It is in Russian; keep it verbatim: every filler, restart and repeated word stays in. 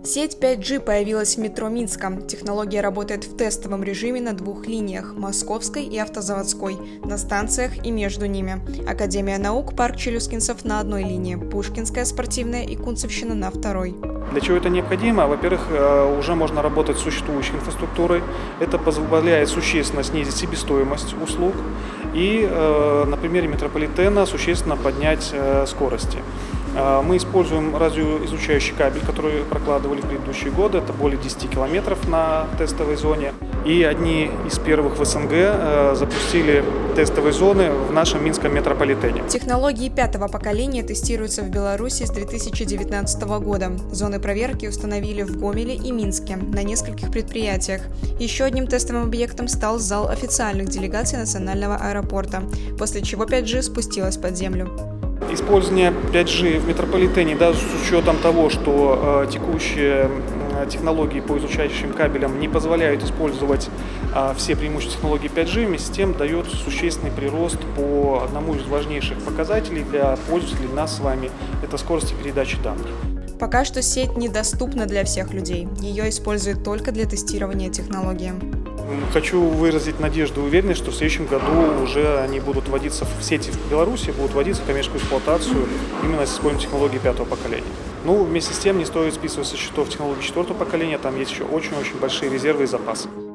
Сеть пять джи появилась в метро Минска. Технология работает в тестовом режиме на двух линиях – Московской и Автозаводской, на станциях и между ними. Академия наук, парк Челюскинцев на одной линии, Пушкинская, Спортивная и Кунцевщина на второй. Для чего это необходимо? Во-первых, уже можно работать с существующей инфраструктурой. Это позволяет существенно снизить себестоимость услуг и на примере метрополитена существенно поднять скорости. Мы используем радиоизлучающий кабель, который прокладывали в предыдущие годы. Это более десяти километров на тестовой зоне. И одни из первых в СНГ запустили тестовые зоны в нашем Минском метрополитене. Технологии пятого поколения тестируются в Беларуси с две тысячи девятнадцатого года. Зоны проверки установили в Гомеле и Минске на нескольких предприятиях. Еще одним тестовым объектом стал зал официальных делегаций национального аэропорта, после чего пять джи спустилась под землю. Использование пять джи в метрополитене, даже с учетом того, что э, текущие э, технологии по излучающим кабелям не позволяют использовать э, все преимущества технологии пять джи, вместе с тем дает существенный прирост по одному из важнейших показателей для пользователей нас с вами – это скорости передачи данных. Пока что сеть недоступна для всех людей. Ее используют только для тестирования технологии. Хочу выразить надежду и уверенность, что в следующем году уже они будут вводиться в сети в Беларуси, будут вводиться в коммерческую эксплуатацию именно с использованием технологий пятого поколения. Ну, вместе с тем не стоит списывать со счетов технологии четвертого поколения, там есть еще очень-очень большие резервы и запасы.